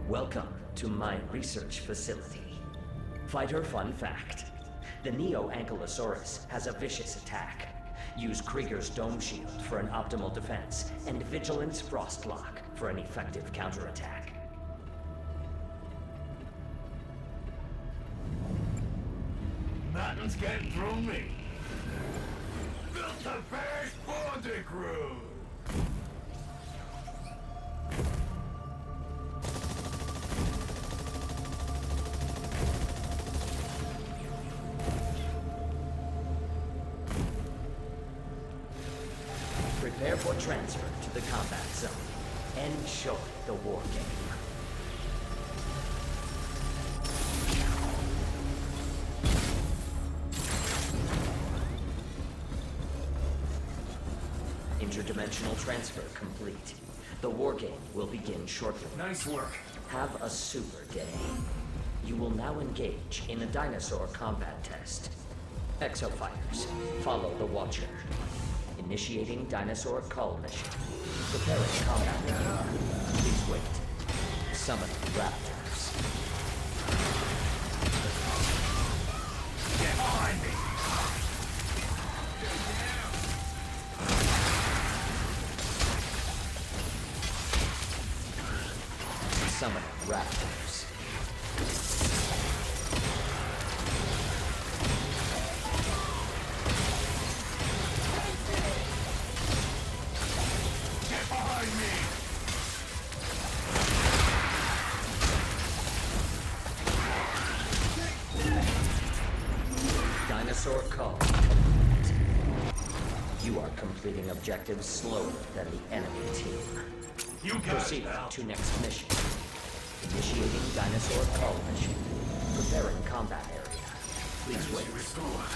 Welcome to my research facility. Fighter fun fact. The Neo-Ankylosaurus has a vicious attack. Use Krieger's Dome Shield for an optimal defense, and Vigilance Frostlock for an effective counterattack. Nothing's getting through me. Built the first border crew. Prepare for transfer to the combat zone. Enjoy the war game. Interdimensional transfer complete. The war game will begin shortly. Nice work. Have a super day. You will now engage in a dinosaur combat test. Exofighters, follow the Watcher. Initiating dinosaur cull mission. Preparing combat area. Please wait. Summon raptors. Get behind me. Summon raptors. Get behind me. Dinosaur cull. You are completing objectives slower than the enemy team. You got Proceed it now. to next mission. Initiating dinosaur cull mission. Preparing combat area. Please wait. Restored.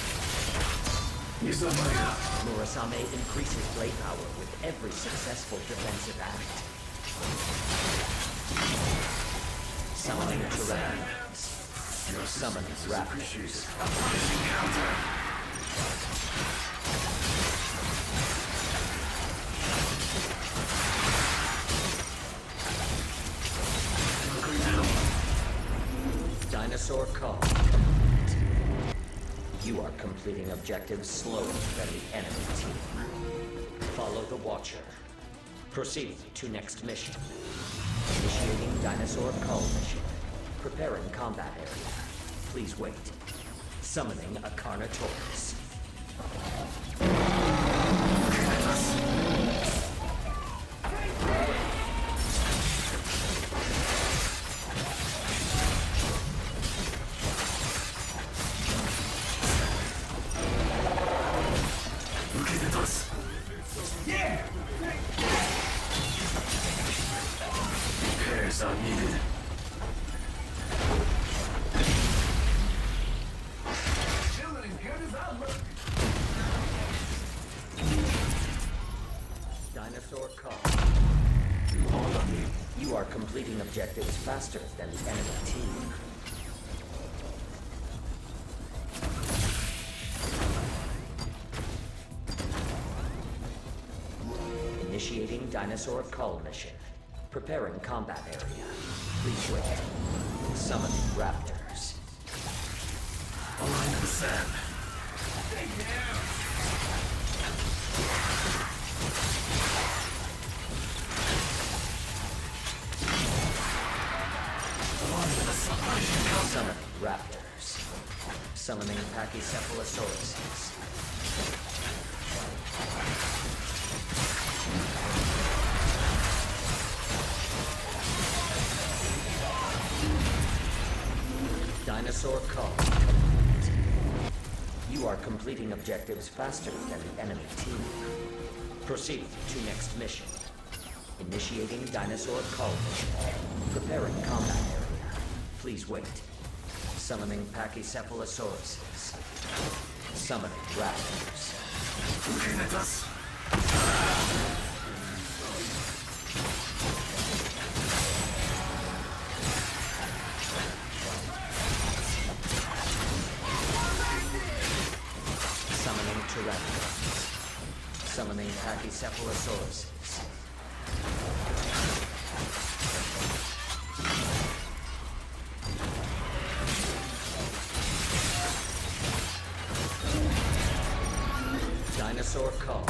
Murasame increases blade power with every successful defensive act. Summoning Tyrannosaurus. Summon raptors. Dinosaur cull. You are completing objectives slower than the enemy team. Follow the Watcher. Proceed to next mission. Initiating dinosaur cull mission. Preparing combat area. Please wait. Summoning a Carnotaurus. Repairs are needed. Feeling as good as I look. Dinosaur cull. You are completing objectives faster than the enemy team. Initiating dinosaur cull mission. Preparing combat area. Please wait. Summoning raptors. Align the sand. Summoning raptors. Summoning Pachycephalosauruses. Dinosaur cull. You are completing objectives faster than the enemy team. Proceed to next mission. Initiating dinosaur cull mission. Preparing combat area. Please wait. Summoning Pachycephalosauruses. Summoning raptors. Summoning Tyrannosaurus. Summoning Pachycephalosauruses. Dinosaur Call.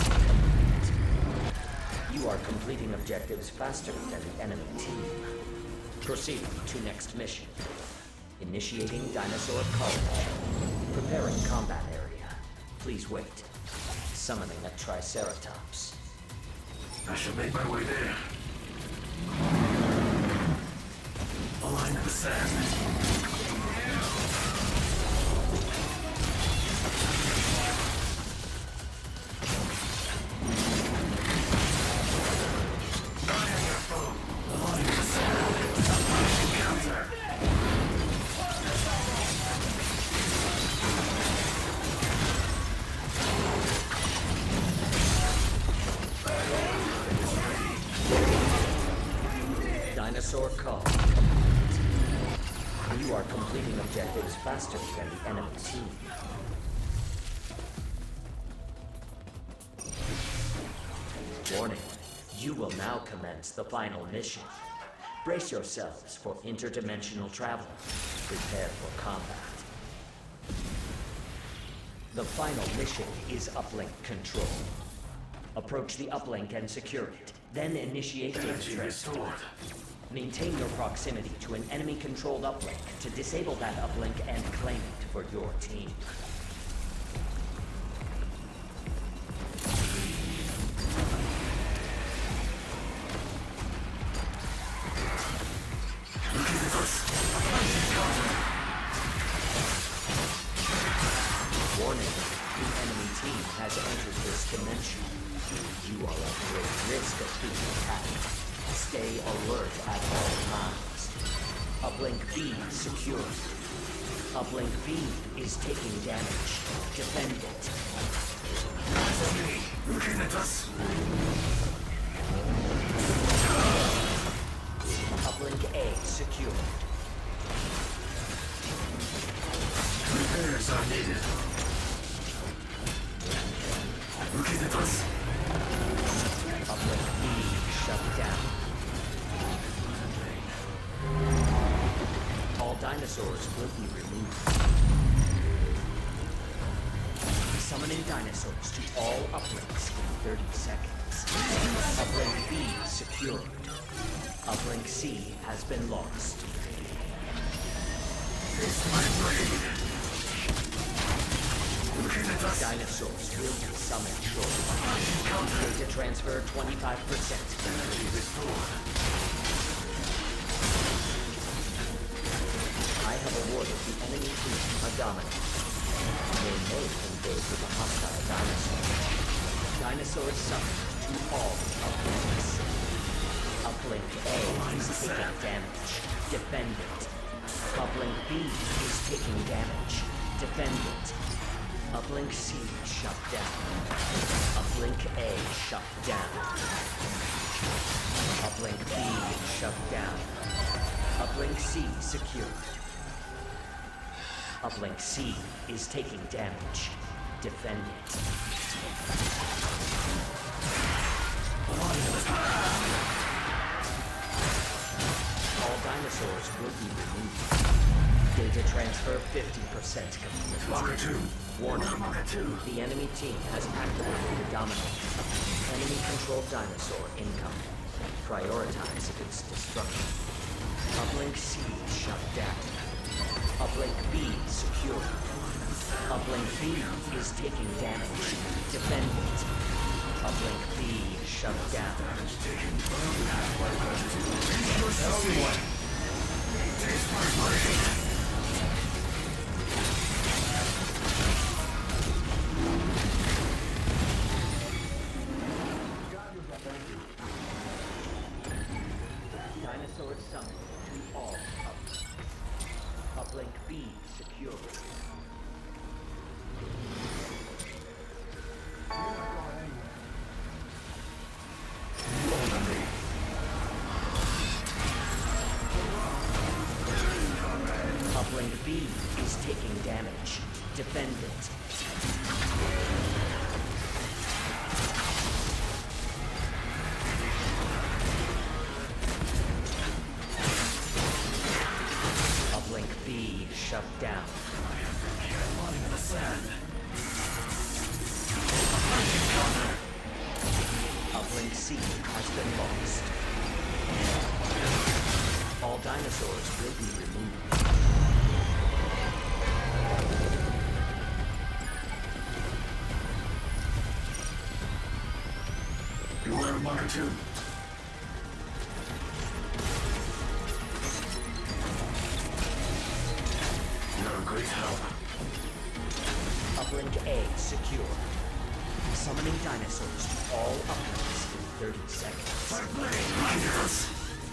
You are completing objectives faster than the enemy team. Proceed to next mission. Initiating Dinosaur Call. Preparing combat area. Please wait. Summoning a Triceratops. I shall make my way there. A line in the sand. Dinosaur Call. You are completing objectives faster than the enemy team. Warning, you will now commence the final mission. Brace yourselves for interdimensional travel. Prepare for combat. The final mission is uplink control. Approach the uplink and secure it. Then initiate data Energy transfer. restored. Maintain your proximity to an enemy-controlled uplink to disable that uplink and claim it for your team. Warning, the enemy team has entered this dimension. You are at great risk of being attacked. Stay alert at all times. Uplink B secured. Uplink B is taking damage. Defend it. Enemy looking at us. Uplink A secured. Repairs are needed. Looking at us. Uplink B shut down. All dinosaurs will be removed. Summoning dinosaurs to all uplinks in 30 seconds. Uplink B secured. Uplink C has been lost. It's my blade. Looking at us. Dinosaurs will be summoned shortly. Data transfer 25%. Energy restored. I have awarded the enemy team a dominance. They may engage with a hostile dinosaur. Dinosaurs summoned to all uplinks. Uplink A is taking damage. Defend it. Uplink B is taking damage. Defend it. Uplink C shut down. Uplink A shut down. Uplink B shut down. Uplink C secured. Uplink C is taking damage. Defend it. All dinosaurs will be removed. Data transfer 50% complete. Marker 2. Warning. Marker 2. The enemy team has activated the dominate. Enemy-controlled dinosaur incoming. Prioritize its destruction. Uplink C shut down. Uplink B secured. Uplink B is taking damage. Defend it. Uplink B shut down. Everyone. Taste my blade. Dinosaur summoned to all uplink. Uplink B secured. Uplink B is taking damage. Defend it. Uplink B shut down. Lying in the sand. C has been lost. All dinosaurs will be removed. Beware of Marker 2. You're a great help. Uplink A secure. Summoning dinosaurs to all uplinks in 30 seconds. Fire blade, blinders!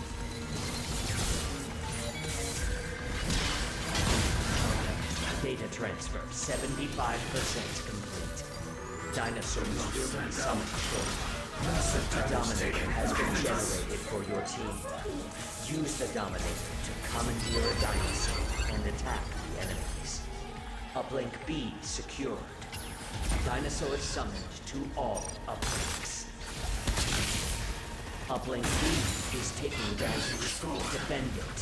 Data transfer 75% complete. Dinosaurs will be summoned shortly. A Dominator has been generated for your team. Use the Dominator to commandeer a dinosaur and attack the enemies. Uplink B secured. Dinosaurs summoned to all uplinks. Uplink B is taking damage. Defend it.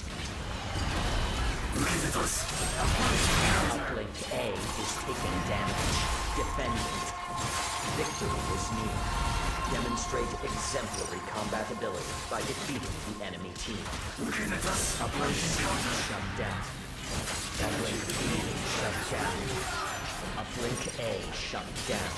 Uplink A is taking damage. Defend it. Victory is near. Demonstrate exemplary combat ability by defeating the enemy team. Uplink C shut down. Uplink B shut down. Uplink A shut down.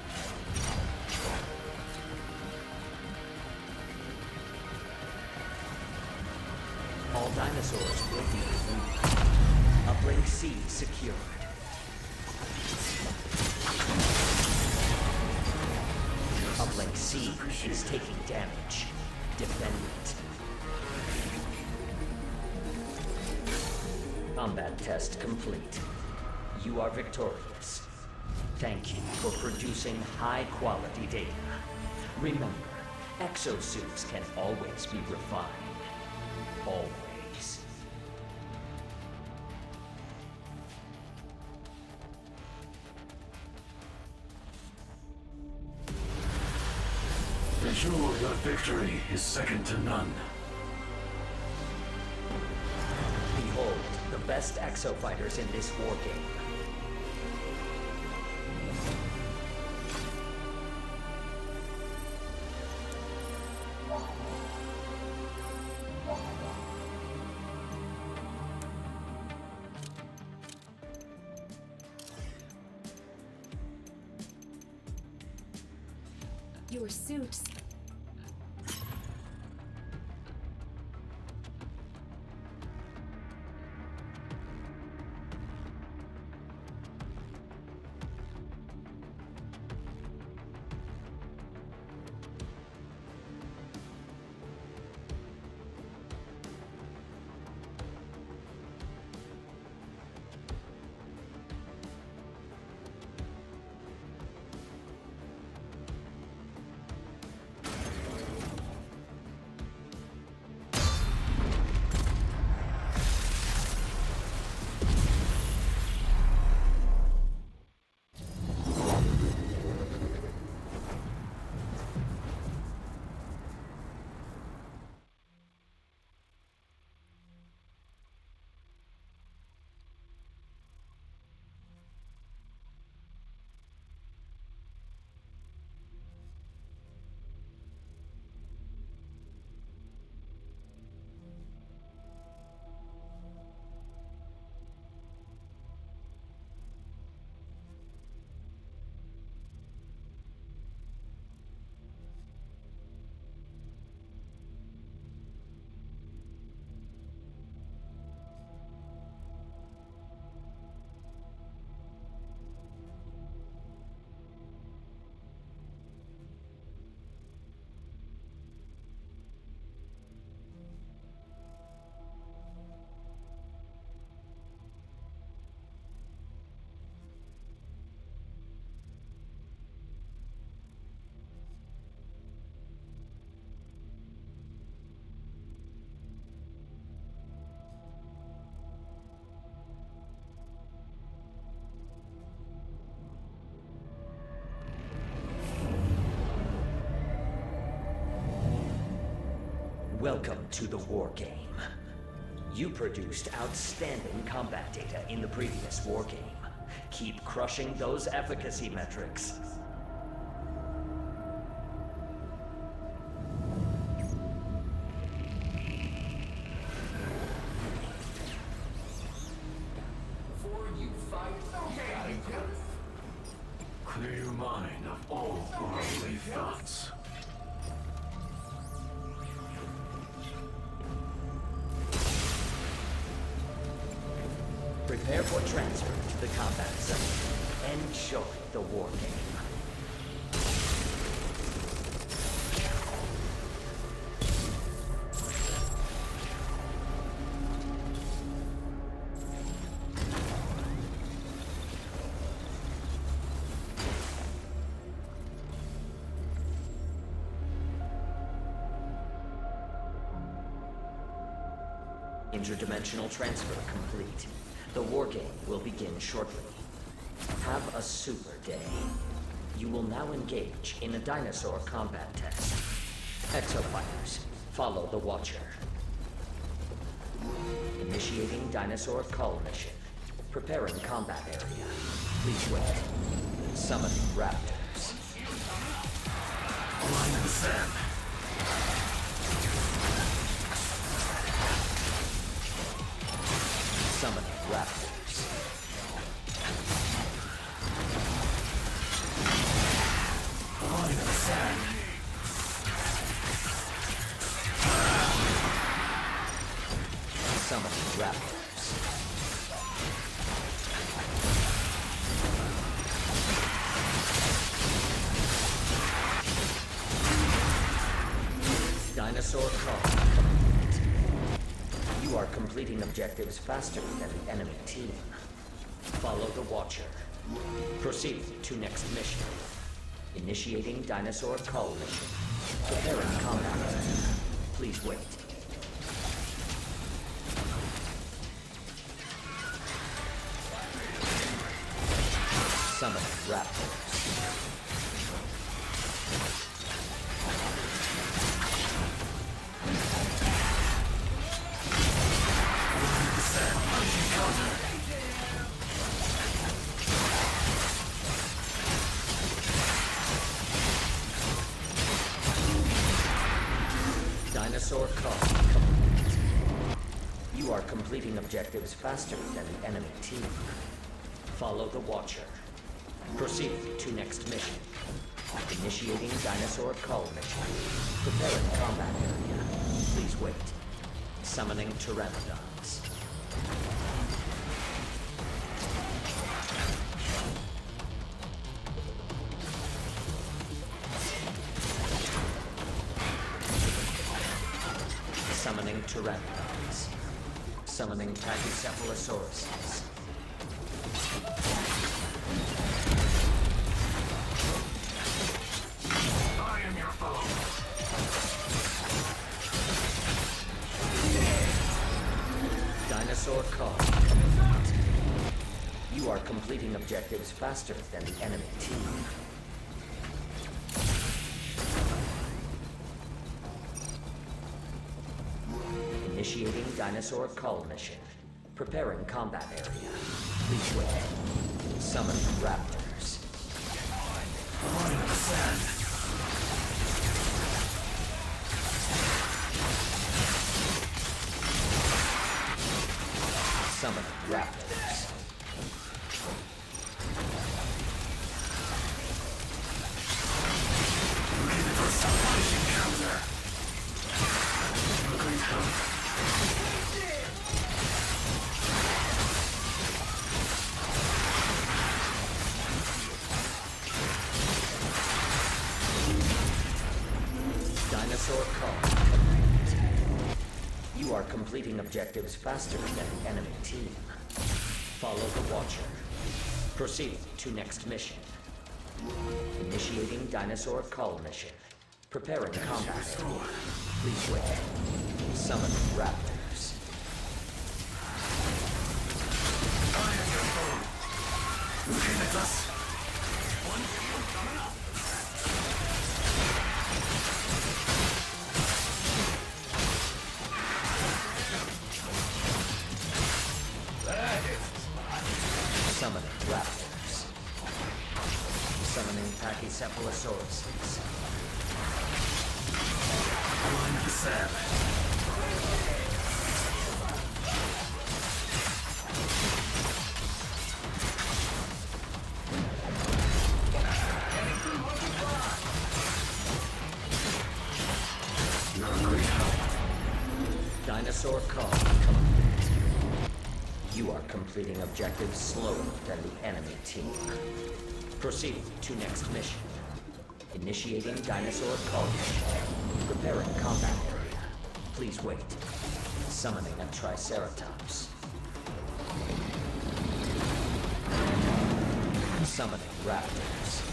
All dinosaurs will be removed. Uplink C secured. Uplink C is taking damage. Defend it. Combat test complete. You are victorious. Thank you for producing high-quality data. Remember, exosuits can always be refined. Always. Ensure your victory is second to none. Behold, the best exofighters in this war game. Your suits. Welcome to the war game. You produced outstanding combat data in the previous war game. Keep crushing those efficacy metrics. Prepare for transfer to the combat zone. Enjoy the war game. Interdimensional transfer complete. The war game will begin shortly. Have a super day. You will now engage in a dinosaur combat test. Exofighters, follow the Watcher. Initiating dinosaur cull mission. Preparing combat area. Please wait. Summoning raptors. Line in the sand. Summoning raptors. Line in the sand. Summoning raptors. Dinosaur call. You are completing objectives faster than the enemy team. Follow the Watcher. Proceed to next mission. Initiating dinosaur cull mission. Preparing combat. Please wait. Summoning raptors. Dinosaur call. You are completing objectives faster than the enemy team. Follow the Watcher. Proceed to next mission. Initiating dinosaur cull mission. Preparing combat area. Please wait. Summoning pteranodons. Summoning pteranodons. Summoning pachycephalosauruses. I am your foe. Dinosaur call. You are completing objectives faster than the enemy team. Initiating dinosaur cull mission. Preparing combat area. Please wait. Summoning raptors. Line in the sand. Summoning raptors. Ready for some punishing counter. Great help. Dinosaur call. You are completing objectives faster than the enemy team. Follow the Watcher. Proceed to next mission. Initiating dinosaur cull mission. Preparing combat area. Please wait. Summoning raptors. I am your foe. Looking at us. One shield coming up. Summoning raptors. Summoning pachycephalosauruses. Line in the sand. You're a great help. Dinosaur call. You are completing objectives slower than the enemy team. Proceed to next mission. Initiating dinosaur culture. Preparing combat area. Please wait. Summoning a Triceratops. Summoning raptors.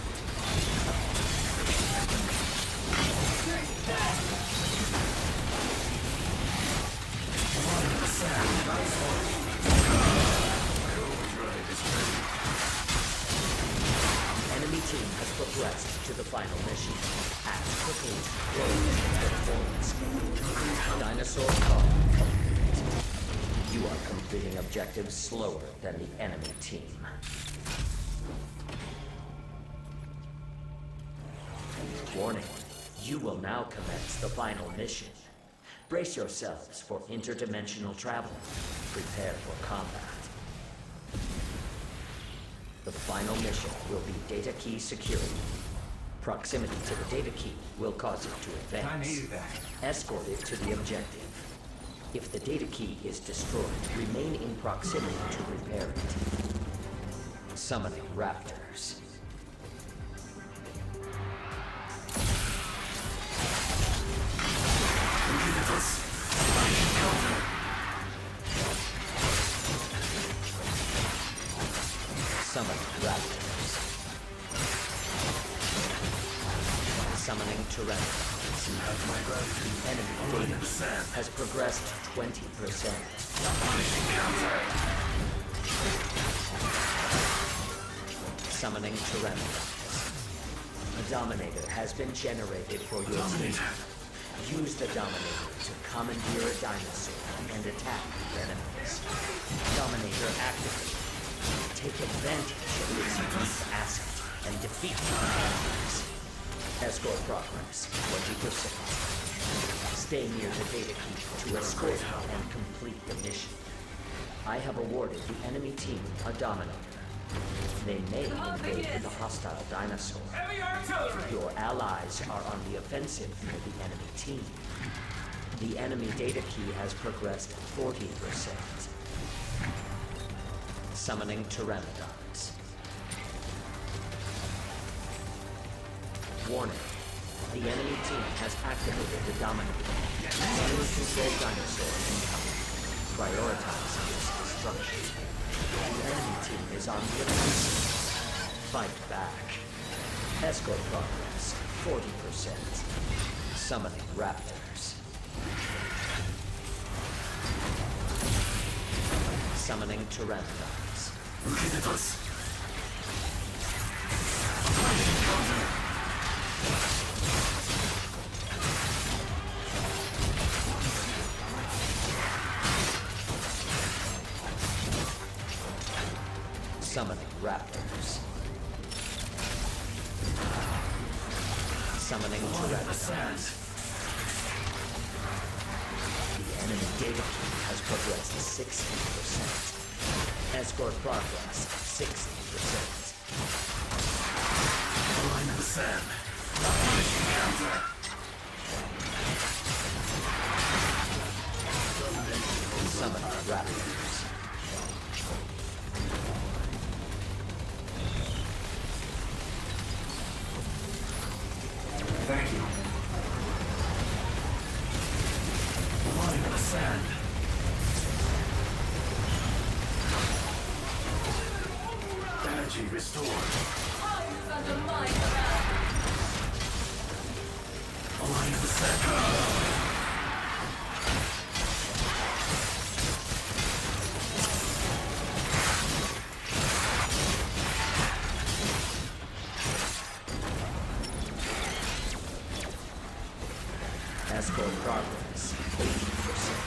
Enemy team has progressed to the final mission. Act quickly to close the performance. Dinosaur call complete. You are completing objectives slower than the enemy team. Warning, you will now commence the final mission. Brace yourselves for interdimensional travel. Prepare for combat. The final mission will be data key security. Proximity to the data key will cause it to advance. I needed that. Escort it to the objective. If the data key is destroyed, remain in proximity to repair it. Summoning raptors. Summoning raptors. Summoning Tyrannosaurus. You have my gratitude. Enemy data has progressed 20%. Summoning Tyrannosaurus. A Dominator has been generated for your team. Use the Dominator to commandeer a dinosaur and attack the enemies. Dominator activated. Take advantage of this unique asset and defeat the enemies. Escort progress 20%. Stay near the data key to escort and complete the mission. I have awarded the enemy team a Dominator. They may invade with a hostile dinosaur. Heavy artillery! Your allies are on the offensive for the enemy team. The enemy data key has progressed 40%. Summoning Pteranodons. Warning. The enemy team has activated the Dominator. Enemy-controlled dinosaur incoming. Prioritize its destruction. The enemy team is on the offensive. Fight back. Escort progress 40%. Summoning raptors. Summoning Pteranodons. Summoning raptors. Summoning Pteranodons. The enemy data key has progressed 60%. Escort progress 60%. The line of the sand. Summoning raptors. Thank you. The line of the sand. Energy restored. Under my The line of the sand. Escort progress 80%.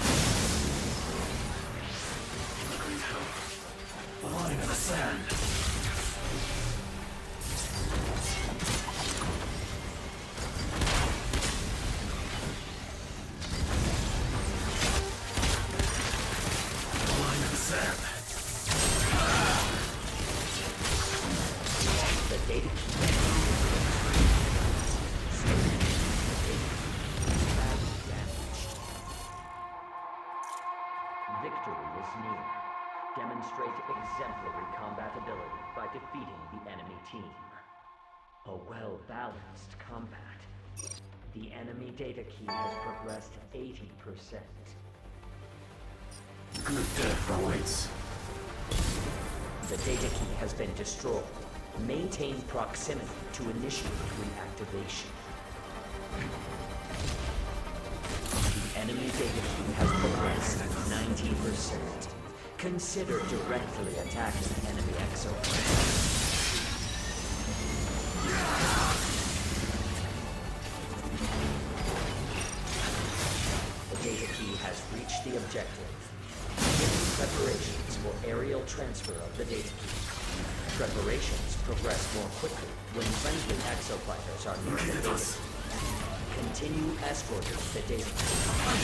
Great help. The line of the sand. The line of the sand. The data key. Badly damaged. Victory is near. Demonstrate exemplary combat ability by defeating the enemy team. A well-balanced combat. The enemy data key has progressed 80%. Good death awaits. The data key has been destroyed. Maintain proximity to initiate reactivation. The enemy data key has progressed 90%. Consider directly attacking enemy exoplanet. The data key has reached the objective. Begin preparations for aerial transfer of the data key. Preparations progress more quickly when friendly exofighters are near the data key. Continue escorting the data key.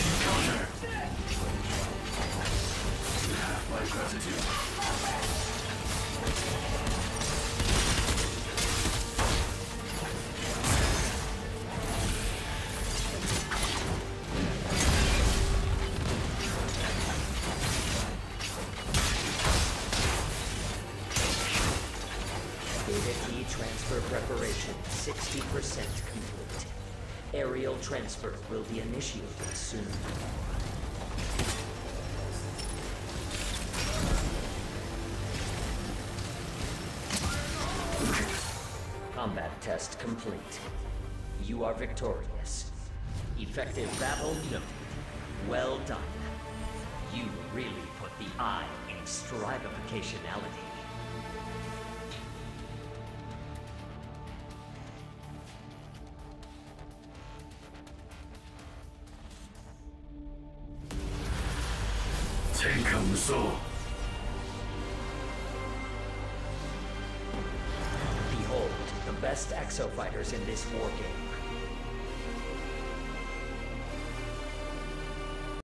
My gratitude. Data key transfer preparation 60% complete. Aerial transfer will be initiated soon. Combat test complete. You are victorious. Effective battle noted. Well done. You really put the I in strivificationality. Tenkan-so. Behold, the best exofighters in this war game.